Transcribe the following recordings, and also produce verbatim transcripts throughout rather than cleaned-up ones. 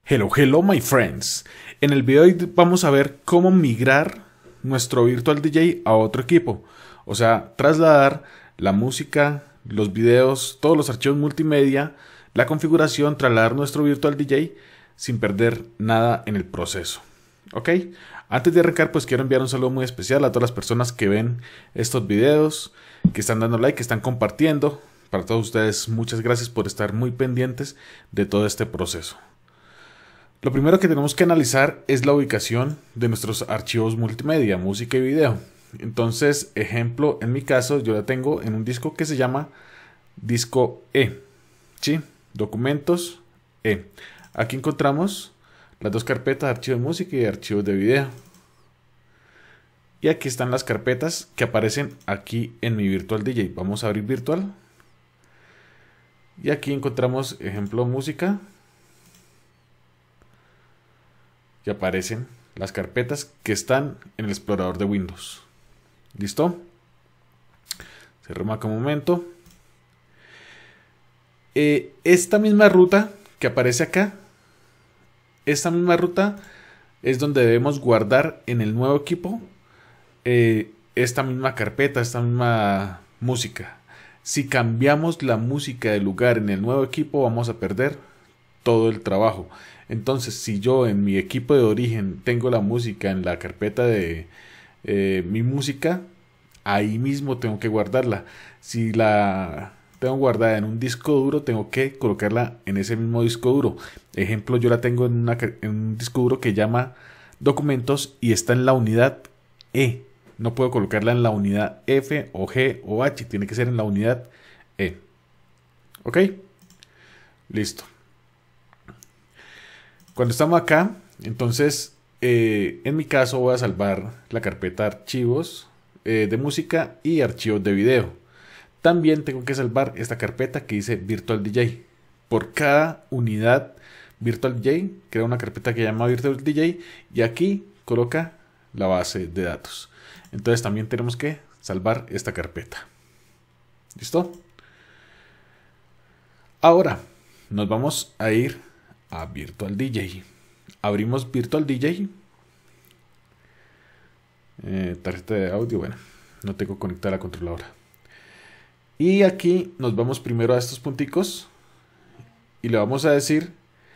Hello, hello my friends. En el video de hoy vamos a ver cómo migrar nuestro Virtual D J a otro equipo. O sea, trasladar la música, los videos, todos los archivos multimedia, la configuración, trasladar nuestro Virtual D J sin perder nada en el proceso. ¿Ok? Antes de arrancar, pues quiero enviar un saludo muy especial a todas las personas que ven estos videos, que están dando like, que están compartiendo. Para todos ustedes, muchas gracias por estar muy pendientes de todo este proceso. Lo primero que tenemos que analizar es la ubicación de nuestros archivos multimedia, música y video. Entonces, ejemplo, en mi caso, yo la tengo en un disco que se llama disco E. ¿Sí? Documentos E. Aquí encontramos las dos carpetas, archivos de música y archivos de video. Y aquí están las carpetas que aparecen aquí en mi Virtual D J. Vamos a abrir Virtual. Y aquí encontramos, ejemplo, música. Y aparecen las carpetas que están en el explorador de Windows. ¿Listo? Cerramos acá un momento. Eh, esta misma ruta que aparece acá, esta misma ruta es donde debemos guardar en el nuevo equipo eh, esta misma carpeta, esta misma música. Si cambiamos la música de lugar en el nuevo equipo, vamos a perder todo el trabajo. Entonces, si yo en mi equipo de origen tengo la música en la carpeta de eh, mi música, ahí mismo tengo que guardarla. Si la tengo guardada en un disco duro, tengo que colocarla en ese mismo disco duro. Ejemplo, yo la tengo en, una, en un disco duro que llama documentos y está en la unidad E. No puedo colocarla en la unidad F o G o H, tiene que ser en la unidad E. ¿Ok? Listo. Cuando estamos acá, entonces, eh, en mi caso voy a salvar la carpeta archivos eh, de música y archivos de video. También tengo que salvar esta carpeta que dice Virtual D J. Por cada unidad Virtual D J, crea una carpeta que se llama Virtual D J y aquí coloca la base de datos. Entonces también tenemos que salvar esta carpeta. ¿Listo? Ahora nos vamos a ir a Virtual D J. Abrimos Virtual D J. Eh, tarjeta de audio, bueno, no tengo conectada la controladora. Y aquí nos vamos primero a estos punticos y le vamos a decir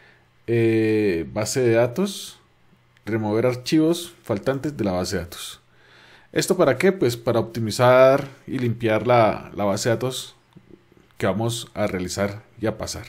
eh, base de datos, remover archivos faltantes de la base de datos. ¿Esto para qué? Pues para optimizar y limpiar la, la base de datos que vamos a realizar y a pasar.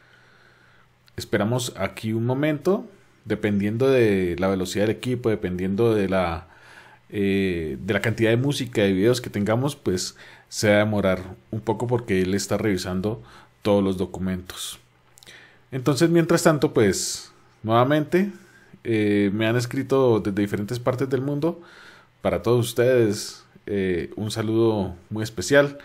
Esperamos aquí un momento, dependiendo de la velocidad del equipo, dependiendo de la, eh, de la cantidad de música y videos que tengamos, pues se va a demorar un poco porque él está revisando todos los documentos. Entonces, mientras tanto, pues nuevamente eh, me han escrito desde diferentes partes del mundo. Para todos ustedes, eh, un saludo muy especial.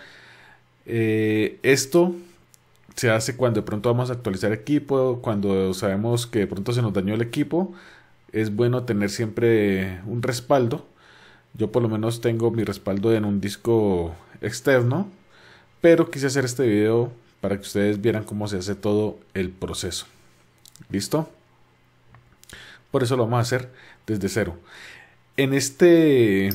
Eh, esto se hace cuando de pronto vamos a actualizar equipo, cuando sabemos que de pronto se nos dañó el equipo. Es bueno tener siempre un respaldo. Yo por lo menos tengo mi respaldo en un disco externo, pero quise hacer este video para que ustedes vieran cómo se hace todo el proceso. ¿Listo? Por eso lo vamos a hacer desde cero. En este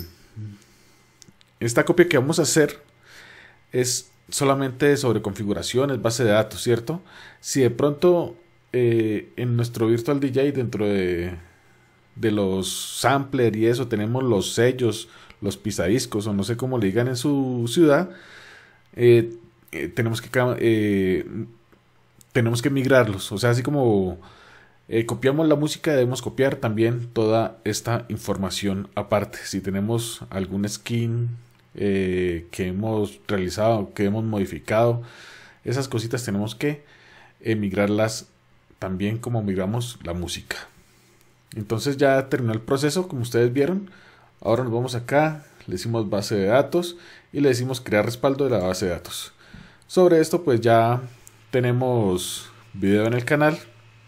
esta copia que vamos a hacer es solamente sobre configuraciones, base de datos, ¿cierto? Si de pronto eh, en nuestro Virtual D J, dentro de, de los samplers y eso, tenemos los sellos, los pisadiscos, o no sé cómo le digan en su ciudad, eh, eh, tenemos que eh, tenemos que migrarlos. O sea, así como eh, copiamos la música, debemos copiar también toda esta información aparte. Si tenemos algún skin Eh, que hemos realizado, que hemos modificado, esas cositas tenemos que emigrarlas también como migramos la música. Entonces ya terminó el proceso, como ustedes vieron. Ahora nos vamos acá, le decimos base de datos y le decimos crear respaldo de la base de datos. Sobre esto pues ya tenemos video en el canal,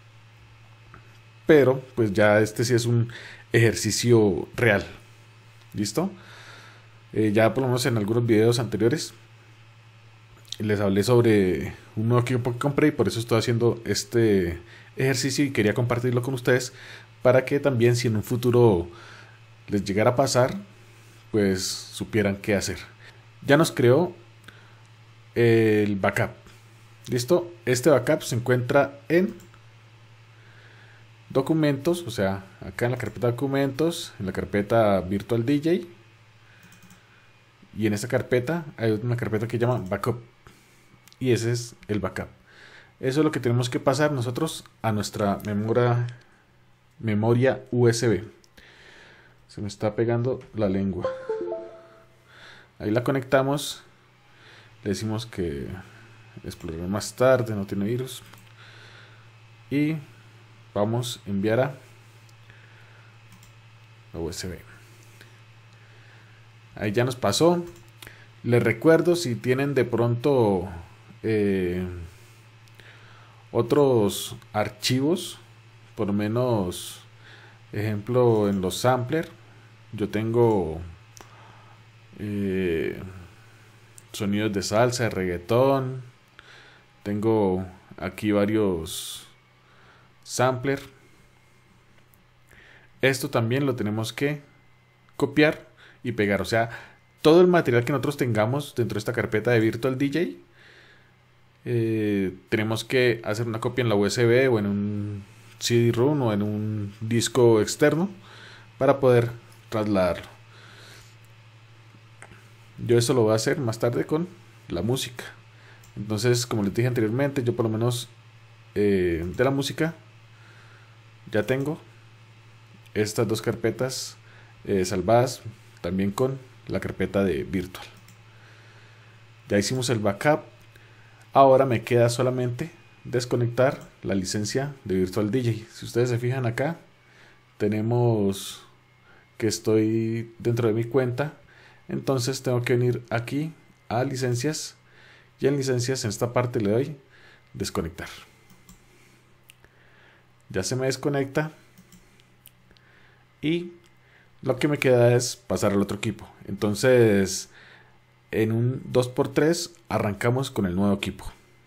pero pues ya este sí es un ejercicio real. ¿Listo? Eh, ya por lo menos en algunos videos anteriores les hablé sobre un nuevo equipo que compré y por eso estoy haciendo este ejercicio y quería compartirlo con ustedes para que también si en un futuro les llegara a pasar, pues supieran qué hacer. Ya nos creó el backup. ¿Listo? Este backup se encuentra en documentos, o sea, acá en la carpeta documentos, en la carpeta virtual D J. Y en esta carpeta hay una carpeta que se llama backup. Y ese es el backup. Eso es lo que tenemos que pasar nosotros a nuestra memoria, memoria U S B. Se me está pegando la lengua. Ahí la conectamos. Le decimos que explorar más tarde, no tiene virus. Y vamos a enviar a la U S B. Ahí ya nos pasó. Les recuerdo, si tienen de pronto eh, otros archivos, por lo menos ejemplo en los samplers, yo tengo eh, sonidos de salsa, de reggaetón, tengo aquí varios samplers. Esto también lo tenemos que copiar y pegar, o sea, todo el material que nosotros tengamos dentro de esta carpeta de Virtual D J, eh, tenemos que hacer una copia en la U S B o en un C D-ROM o en un disco externo para poder trasladarlo. Yo eso lo voy a hacer más tarde con la música. Entonces, como les dije anteriormente, yo por lo menos eh, de la música ya tengo estas dos carpetas eh, salvadas también con la carpeta de virtual. Ya hicimos el backup. Ahora me queda solamente desconectar la licencia de Virtual D J. Si ustedes se fijan acá, tenemos que estoy dentro de mi cuenta. Entonces tengo que venir aquí a licencias. Y en licencias, en esta parte le doy desconectar. Ya se me desconecta. Y lo que me queda es pasar al otro equipo. Entonces, en un dos por tres arrancamos con el nuevo equipo.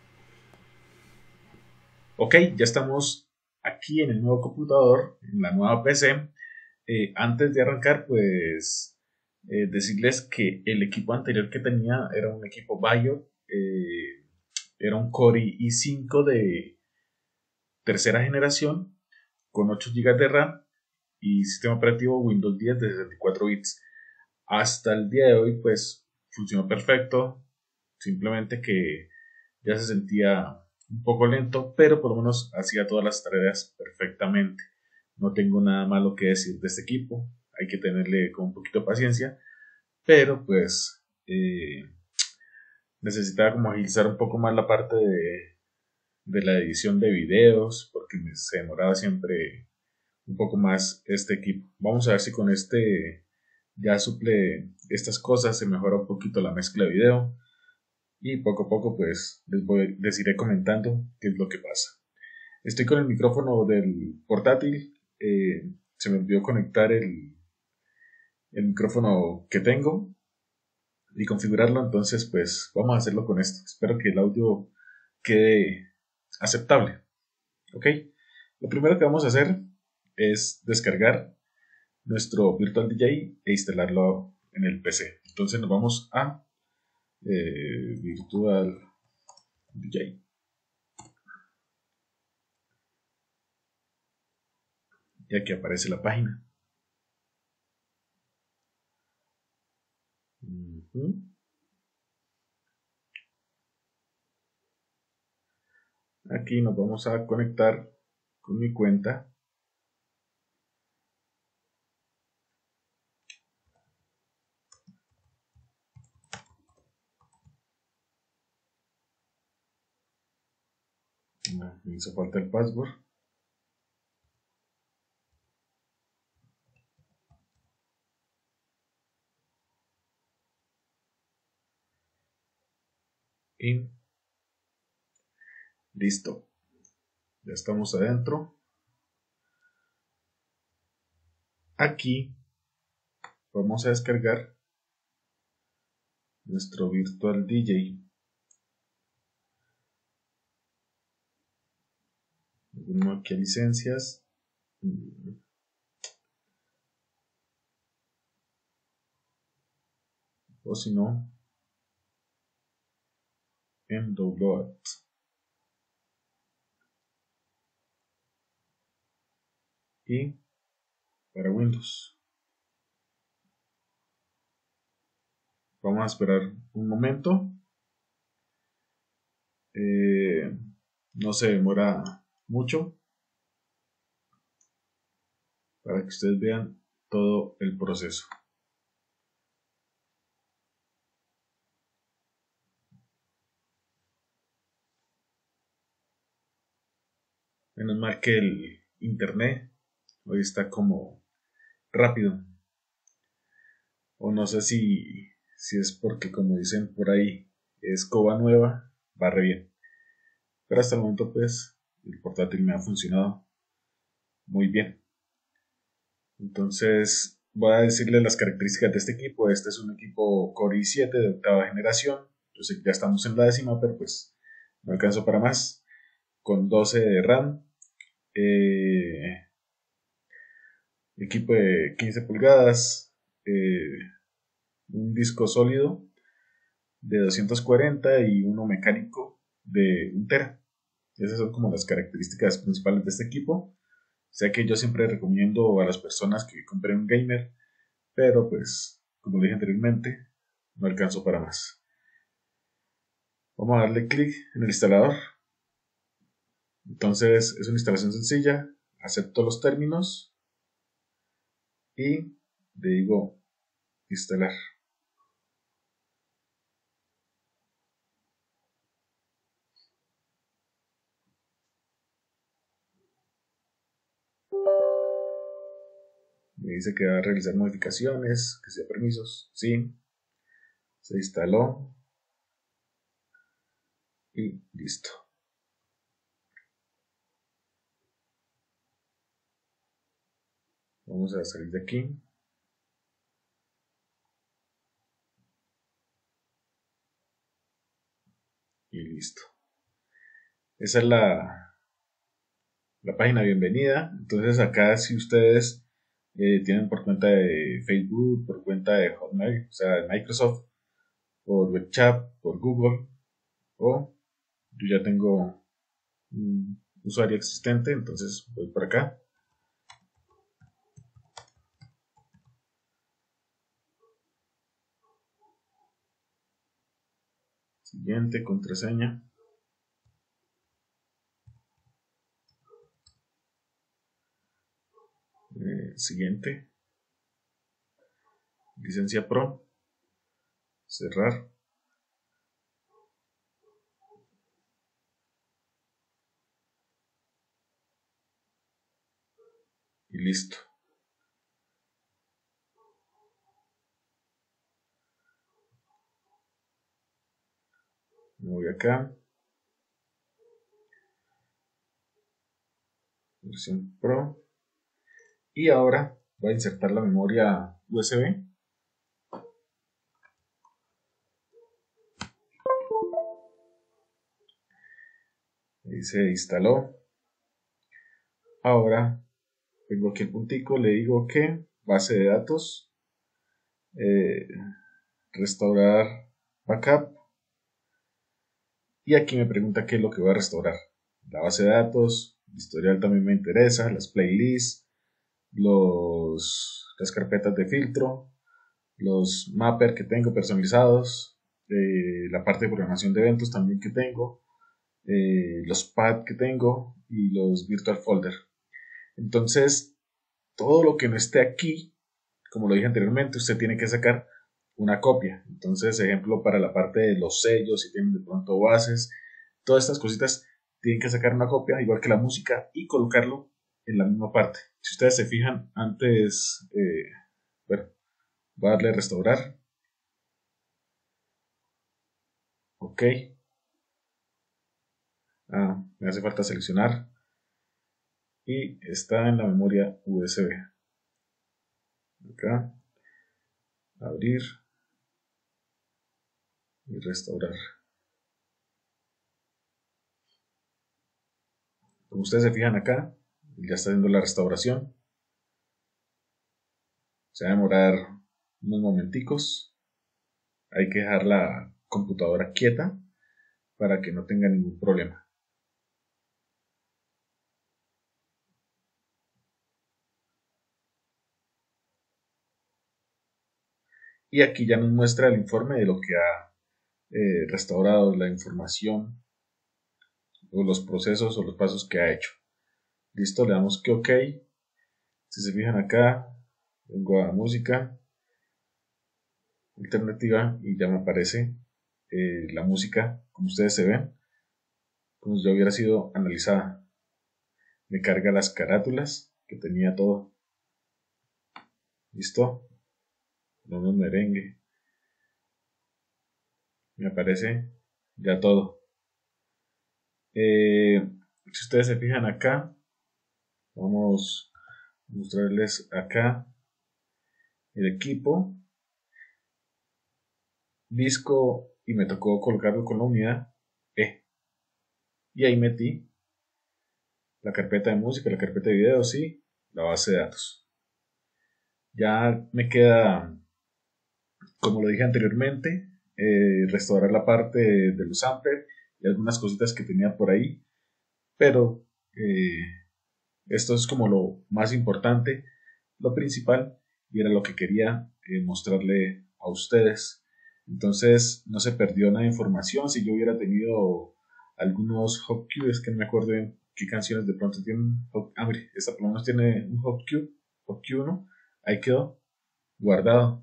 Ok, ya estamos aquí en el nuevo computador, en la nueva P C. Eh, antes de arrancar, pues eh, decirles que el equipo anterior que tenía era un equipo Bayo, eh, era un Core i cinco de tercera generación con ocho gigas de RAM y sistema operativo Windows diez de sesenta y cuatro bits. Hasta el día de hoy pues funcionó perfecto, simplemente que ya se sentía un poco lento, pero por lo menos hacía todas las tareas perfectamente. No tengo nada malo que decir de este equipo, hay que tenerle con un poquito de paciencia, pero pues eh, necesitaba como agilizar un poco más la parte de, de la edición de videos, porque me, se demoraba siempre un poco más este equipo. Vamos a ver si con este ya suple estas cosas, se mejora un poquito la mezcla de video y poco a poco pues les, voy, les iré comentando qué es lo que pasa. Estoy con el micrófono del portátil, eh, se me olvidó conectar el, el micrófono que tengo y configurarlo, entonces pues vamos a hacerlo con esto. Espero que el audio quede aceptable. Ok, lo primero que vamos a hacer es descargar nuestro Virtual D J e instalarlo en el P C. Entonces nos vamos a eh, Virtual D J. Y aquí aparece la página. Uh-huh. Aquí nos vamos a conectar con mi cuenta. No, me hizo falta el password. Y listo. Ya estamos adentro. Aquí vamos a descargar nuestro Virtual D J. uno aquí a licencias. O si no, en download. Y para Windows. Vamos a esperar un momento. Eh, no se demora mucho para que ustedes vean todo el proceso. Menos mal que el internet hoy está como rápido. O no sé si, si es porque, como dicen por ahí, escoba nueva, va re bien. Pero hasta el momento, pues, el portátil me ha funcionado muy bien. Entonces, voy a decirles las características de este equipo. Este es un equipo Core i siete de octava generación. Yo sé que ya estamos en la décima, pero pues no alcanzo para más. Con doce de RAM. Eh, equipo de quince pulgadas. Eh, un disco sólido de doscientos cuarenta y uno mecánico de un tera. Esas son como las características principales de este equipo. O sea que yo siempre recomiendo a las personas que compren un gamer, pero pues, como dije anteriormente, no alcanzo para más. Vamos a darle clic en el instalador. Entonces es una instalación sencilla, acepto los términos y le digo instalar. Me dice que va a realizar modificaciones, que sea permisos, sí, se instaló y listo. Vamos a salir de aquí. Y listo. Esa es la, la página bienvenida. Entonces acá si ustedes eh, tienen por cuenta de Facebook, por cuenta de Hotmail, o sea, de Microsoft, por WebChat, por Google, o yo ya tengo un usuario existente, entonces voy por acá. Siguiente, contraseña. Eh, siguiente. Licencia Pro. Cerrar. Y listo. Me voy acá. Versión Pro. Y ahora voy a insertar la memoria U S B. Ahí se instaló. Ahora tengo aquí el puntico, le digo que base de datos, eh, restaurar backup, y aquí me pregunta qué es lo que voy a restaurar. La base de datos, el historial también me interesa, las playlists, los, las carpetas de filtro, los mappers que tengo personalizados, eh, la parte de programación de eventos también que tengo, eh, los pads que tengo y los virtual folder. Entonces, todo lo que no esté aquí, como lo dije anteriormente, usted tiene que sacar una copia. Entonces, ejemplo, para la parte de los sellos, si tienen de pronto bases, todas estas cositas, tienen que sacar una copia, igual que la música, y colocarlo en la misma parte. Si ustedes se fijan, antes, eh, bueno, voy a darle a restaurar. Ok. Ah, me hace falta seleccionar. Y está en la memoria U S B. Acá. Abrir. Y restaurar. Como ustedes se fijan acá, ya está haciendo la restauración. Se va a demorar unos momenticos. Hay que dejar la computadora quieta para que no tenga ningún problema. Y aquí ya nos muestra el informe de lo que ha eh, restaurado, la información o los procesos o los pasos que ha hecho. Listo, le damos que OK. Si se fijan acá, vengo a música, alternativa, y ya me aparece eh, la música, como ustedes se ven, como si ya hubiera sido analizada. Me carga las carátulas, que tenía todo. Listo, no nos merengue. Me aparece ya todo. Eh, si ustedes se fijan acá, vamos a mostrarles acá el equipo, disco, y me tocó colocarlo con la unidad E. Y ahí metí la carpeta de música, la carpeta de videos y la base de datos. Ya me queda, como lo dije anteriormente, eh, restaurar la parte de, de los samplers y algunas cositas que tenía por ahí, pero eh, esto es como lo más importante, lo principal, y era lo que quería eh, mostrarle a ustedes. Entonces no se perdió nada de información. Si yo hubiera tenido algunos hot cues, que no me acuerdo bien qué canciones de pronto tienen, ah, mire, esta por lo menos tiene un hot cue, hot cue uno, ahí quedó guardado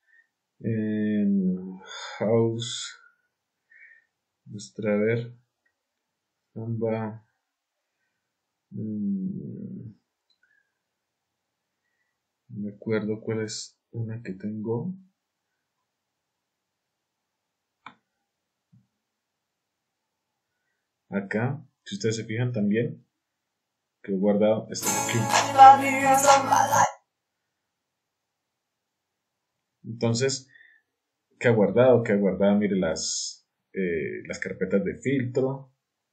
en house. Nuestra, a ver, samba, mmm, no me acuerdo cuál es una que tengo. Acá, si ustedes se fijan también, que he guardado este aquí. Entonces, ¿qué ha guardado? ¿Qué ha guardado? Mire las, eh, las carpetas de filtro.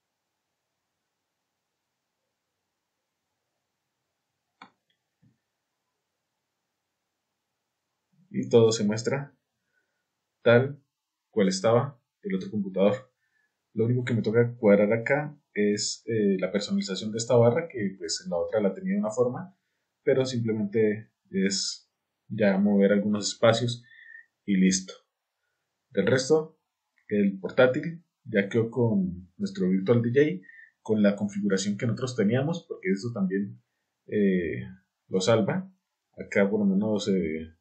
Y todo se muestra tal cual estaba el otro computador. Lo único que me toca cuadrar acá es eh, la personalización de esta barra, que pues en la otra la tenía de una forma, pero simplemente es ya mover algunos espacios y listo. Del resto, el portátil ya quedó con nuestro Virtual D J, con la configuración que nosotros teníamos, porque eso también eh, lo salva. Acá por lo menos eh,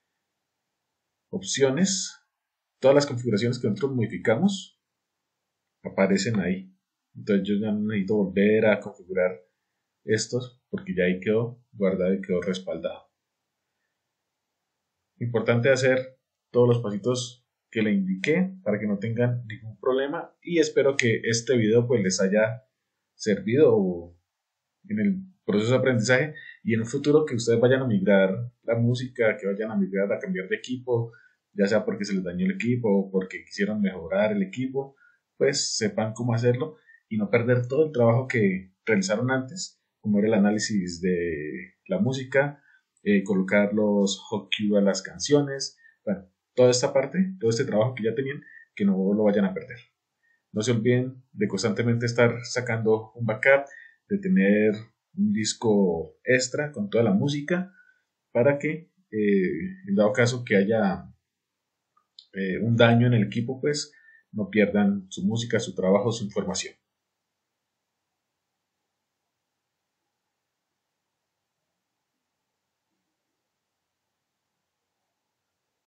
opciones, todas las configuraciones que nosotros modificamos aparecen ahí. Entonces yo ya no necesito volver a configurar estos, porque ya ahí quedó guardado y quedó respaldado. Importante hacer todos los pasitos que le indiqué para que no tengan ningún problema, y espero que este video pues les haya servido en el proceso de aprendizaje, y en un futuro que ustedes vayan a migrar la música, que vayan a migrar a cambiar de equipo, ya sea porque se les dañó el equipo o porque quisieron mejorar el equipo, pues sepan cómo hacerlo y no perder todo el trabajo que realizaron antes, como era el análisis de la música, eh, colocar los hot cue a las canciones, bueno, toda esta parte, todo este trabajo que ya tenían, que no lo vayan a perder. No se olviden de constantemente estar sacando un backup, de tener un disco extra con toda la música, para que eh, en dado caso que haya eh, un daño en el equipo, pues no pierdan su música, su trabajo, su información.